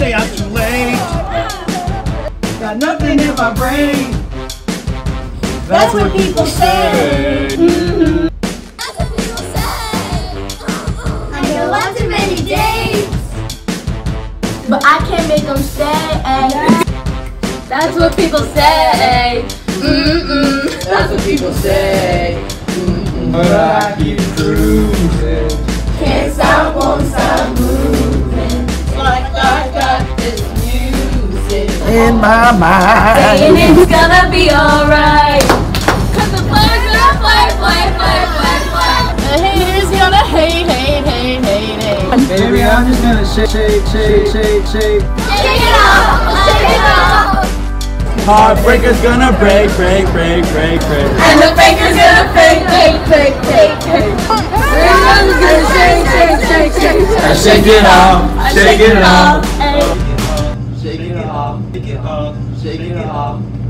say I'm too late. Got nothing in my brain. That's what people say. That's what people say. I get lots of many dates, but I can't make them stay. That's what people say. That's what people say. But I keep cruising. Can't stop, won't stop moving. Like I got this music in my mind. Saying it's gonna be alright. Cause the players gonna play. The haters gonna hate. Baby, I'm just gonna shake. Shake it off. Heartbreaker's gonna break. And the faker's gonna fake. Everyone's gonna shake. Shake it off. Shake it off. Shake it off.